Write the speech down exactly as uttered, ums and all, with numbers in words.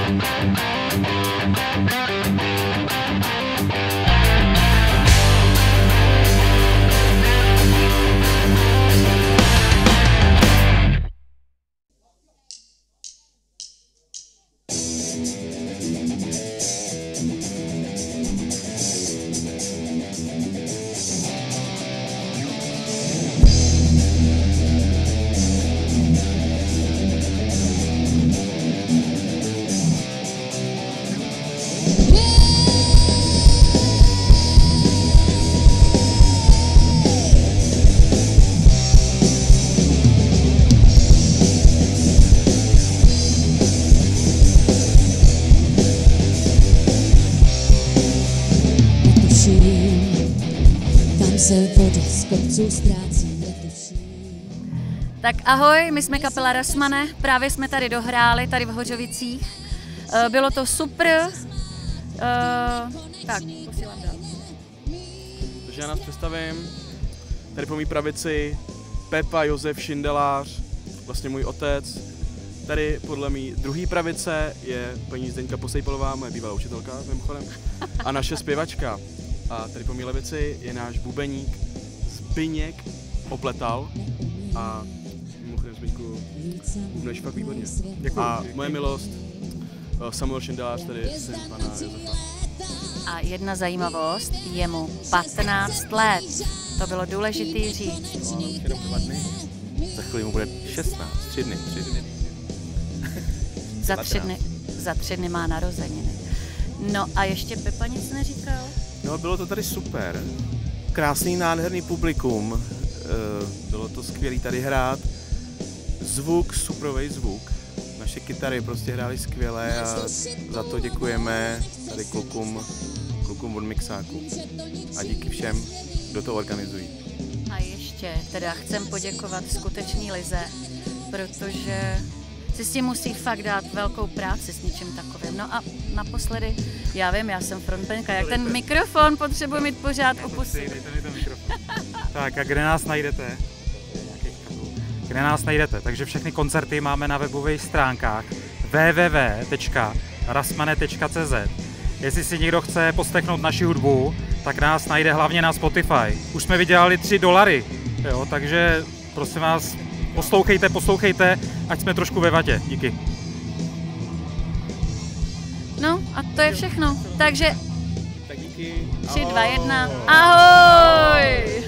Tak ahoj, my jsme kapela Rasmane, právě jsme tady dohráli, tady v Hořovicích. Bylo to super. Tak, posílám dál. Takže já nás představím. Tady po mý pravici Pepa Josef Šindelář, vlastně můj otec. Tady podle mý druhý pravice je paní Zdeňka Posejpalová, moje bývalá učitelka mimochodem, a naše zpěvačka. A tady po mý levici je náš bubeník Zbyněk Opletal a mimochodem Zbyňku bubneš fakt výborně. Děkuji. A moje milost Samuel Šindelář, tady syn pana Josefa. A jedna zajímavost, je mu patnáct let. To bylo důležitý říct. No, už jenom dva dny. Za chvíli mu bude šestnáct, tři dny. Tři dny. za, tři dny za tři dny má narozeniny. No a ještě Pepa nic neříkal? No, bylo to tady super. Krásný, nádherný publikum. Bylo to skvělé tady hrát. Zvuk, superový zvuk. Naše kytary prostě hrály skvěle a za to děkujeme tady klukům, klukům od mixáku. A díky všem, kdo to organizují. A ještě teda chcem poděkovat skutečný Lize, protože si s tím musí fakt dát velkou práci s něčím takovým. No a naposledy, já vím, já jsem frontbenka, jak ten mikrofon potřebuji mít pořád u pusy. Dejte mi ten mikrofon. Tak a kde nás najdete? Kde nás najdete? Takže všechny koncerty máme na webových stránkách w w w tečka rasmane tečka c z. Jestli si někdo chce poslechnout naši hudbu, tak nás najde hlavně na Spotify. Už jsme vydělali tři dolary, jo, takže prosím vás, poslouchejte, poslouchejte, ať jsme trošku ve vatě. Díky. No a to je všechno. Takže tak díky. tři, dva, jedna. Ahoj!